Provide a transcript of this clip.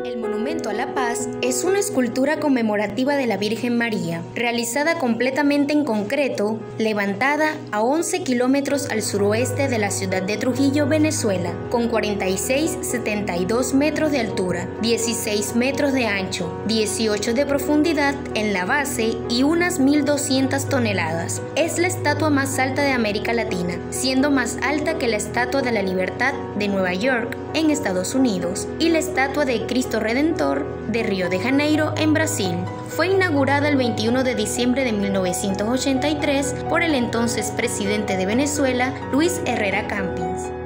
El Monumento a la Paz es una escultura conmemorativa de la Virgen María, realizada completamente en concreto, levantada a 11 kilómetros al suroeste de la ciudad de Trujillo, Venezuela, con 46,72 metros de altura, 16 metros de ancho, 18 de profundidad en la base y unas 1.200 toneladas. Es la estatua más alta de América Latina, siendo más alta que la Estatua de la Libertad de Nueva York en Estados Unidos y la estatua de Cristo Redentor de Río de Janeiro en Brasil. Fue inaugurada el 21 de diciembre de 1983 por el entonces presidente de Venezuela, Luis Herrera Campins.